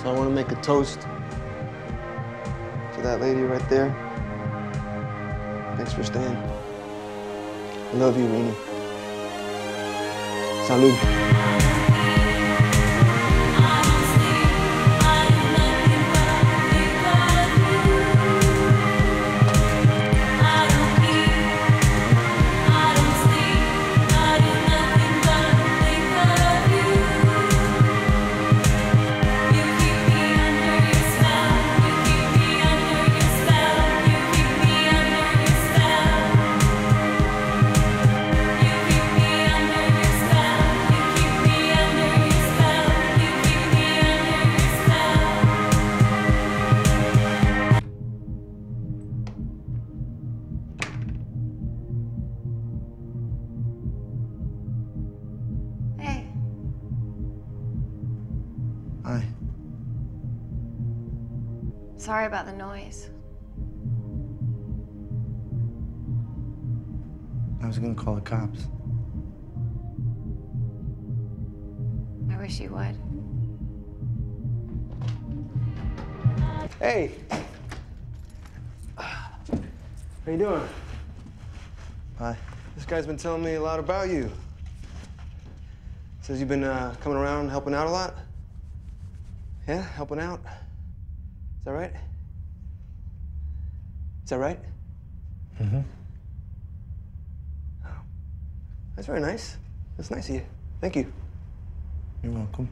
I want to make a toast to that lady right there. Thanks for staying. I love you, Rini. Salud. Hey. Hi. Sorry about the noise. I was gonna call the cops. I wish you would. Hey. How you doing? Hi. This guy's been telling me a lot about you. Says you've been coming around helping out a lot? Yeah, helping out? Is that right? Is that right? Mm-hmm. Oh. That's very nice. That's nice of you. Thank you. You're welcome.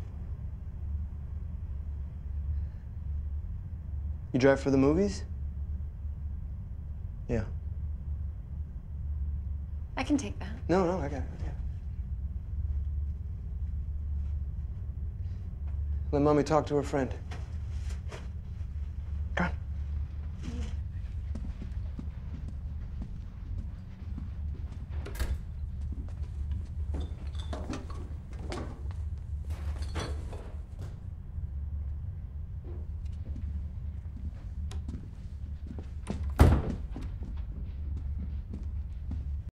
You drive for the movies? Yeah. I can take that. No, I got it. Let Mommy talk to her friend.